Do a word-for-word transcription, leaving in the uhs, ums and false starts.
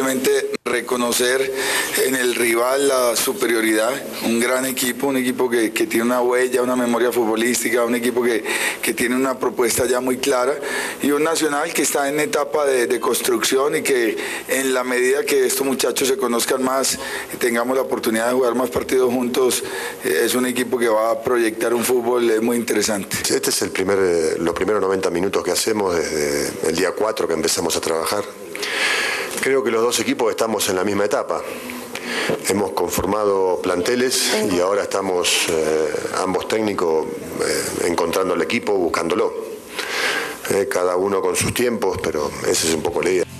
simplemente reconocer en el rival la superioridad, un gran equipo, un equipo que, que tiene una huella, una memoria futbolística, un equipo que, que tiene una propuesta ya muy clara y un Nacional que está en etapa de, de construcción y que en la medida que estos muchachos se conozcan más y tengamos la oportunidad de jugar más partidos juntos, eh, es un equipo que va a proyectar un fútbol eh, muy interesante. Este es el primer, eh, los primeros noventa minutos que hacemos desde el día cuatro que empezamos a trabajar. Creo que los dos equipos estamos en la misma etapa. Hemos conformado planteles y ahora estamos eh, ambos técnicos eh, encontrando el equipo, buscándolo. Eh, cada uno con sus tiempos, pero esa es un poco la idea.